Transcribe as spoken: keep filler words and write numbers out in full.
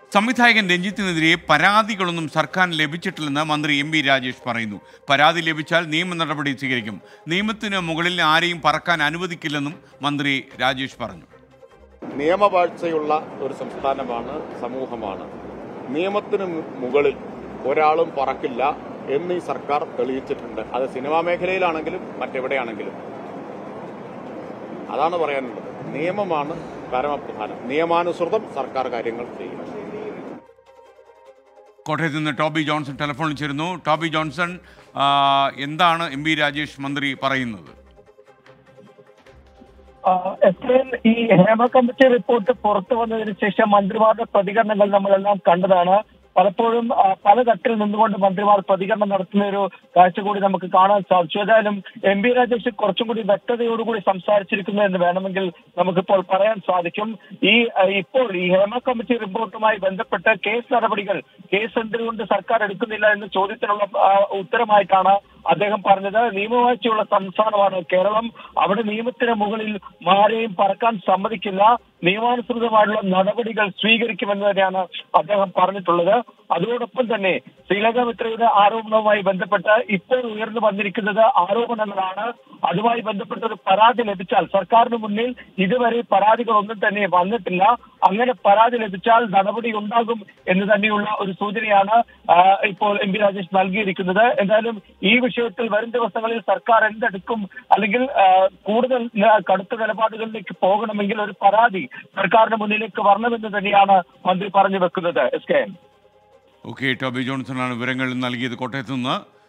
സംവിധായകൻ രഞ്ജിത്തിനെതിരെ പരാതികളൊന്നും സർക്കാരിന് ലഭിച്ചിട്ടില്ലെന്ന് മന്ത്രി എം വി രാജേഷ് പറയുന്നു. പരാതി ലഭിച്ചാൽ നിയമ നടപടി സ്വീകരിക്കും. നിയമത്തിന് മുകളിൽ ആരെയും പറക്കാൻ അനുവദിക്കില്ലെന്നും മന്ത്രി രാജേഷ് പറഞ്ഞു. നിയമവാഴ്ചയുള്ള ഒരു സംസ്ഥാനമാണ്, സമൂഹമാണ്. നിയമത്തിന് മുകളിൽ ഒരാളും പറക്കില്ല എന്ന് ഈ സർക്കാർ തെളിയിച്ചിട്ടുണ്ട്. അത് സിനിമാ മേഖലയിലാണെങ്കിലും മറ്റെവിടെയാണെങ്കിലും. അതാണ് പറയാനുള്ളത്. നിയമമാണ് പരമപ്രധാനം. നിയമാനുസൃതം സർക്കാർ കാര്യങ്ങൾ ചെയ്യും. കോട്ടയത്ത് നിന്ന് ടോബി ജോൺസൺ ടെലിഫോണിൽ ചേരുന്നു. ടോബി ജോൺസൺ, എന്താണ് എം വി രാജേഷ് മന്ത്രി പറയുന്നത്? ഈ ഹേമ കമ്മിറ്റി റിപ്പോർട്ട് പുറത്തു വന്നതിന് ശേഷം മന്ത്രിമാരുടെ പ്രതികരണങ്ങൾ നമ്മളെല്ലാം കണ്ടതാണ്. പലപ്പോഴും പല തട്ടിൽ നിന്നുകൊണ്ട് മന്ത്രിമാർ പ്രതികരണം നടത്തുന്ന ഒരു കാഴ്ച കൂടി നമുക്ക് കാണാൻ സാധിച്ചു. ഏതായാലും എം വി രാജേഷ് കുറച്ചും കൂടി വ്യക്തതയോടുകൂടി സംസാരിച്ചിരിക്കുന്നു എന്ന് വേണമെങ്കിൽ നമുക്കിപ്പോൾ പറയാൻ സാധിക്കും. ഈ ഇപ്പോൾ ഈ ഹേമ കമ്മിറ്റി റിപ്പോർട്ടുമായി ബന്ധപ്പെട്ട് കേസ് നടപടികൾ കേസ് എന്തുകൊണ്ട് സർക്കാർ എടുക്കുന്നില്ല എന്ന ചോദ്യത്തിനുള്ള ഉത്തരമായിട്ടാണ് അദ്ദേഹം പറഞ്ഞത്. നിയമവാഴ്ചയുള്ള സംസ്ഥാനമാണ് കേരളം. അവിടെ നിയമത്തിന് മുകളിൽ ആരെയും പറക്കാൻ സമ്മതിക്കില്ല. നിയമാനുസൃതമായിട്ടുള്ള നടപടികൾ സ്വീകരിക്കുമെന്ന് തന്നെയാണ് അദ്ദേഹം പറഞ്ഞിട്ടുള്ളത്. അതോടൊപ്പം തന്നെ ശ്രീലങ്ക മിത്രയുടെ ആരോപണവുമായി ബന്ധപ്പെട്ട് ഇപ്പോൾ ഉയർന്നു വന്നിരിക്കുന്നത് ആരോപണങ്ങളാണ്. അതുമായി ബന്ധപ്പെട്ട ഒരു പരാതി ലഭിച്ചാൽ സർക്കാരിന് മുന്നിൽ ഇതുവരെ പരാതികളൊന്നും തന്നെ വന്നിട്ടില്ല. അങ്ങനെ പരാതി ലഭിച്ചാൽ നടപടി ഉണ്ടാകും എന്ന് തന്നെയുള്ള ഒരു സൂചനയാണ് ഇപ്പോൾ എം വി രാജേഷ് നൽകിയിരിക്കുന്നത്. എന്തായാലും ഈ വിഷയത്തിൽ വരും ദിവസങ്ങളിൽ സർക്കാർ എന്തെടുക്കും, അല്ലെങ്കിൽ കൂടുതൽ കടുത്ത നിലപാടുകളിലേക്ക് പോകണമെങ്കിൽ ഒരു പരാതി സർക്കാരിന് മുന്നിലേക്ക് വരണമെന്ന് തന്നെയാണ് മന്ത്രി പറഞ്ഞു വെക്കുന്നത്. എസ് കെ ഓക്കെ, ടോബി ജോൺസണാണ് വിവരങ്ങൾ നൽകിയത് കോട്ടയത്ത് നിന്ന്.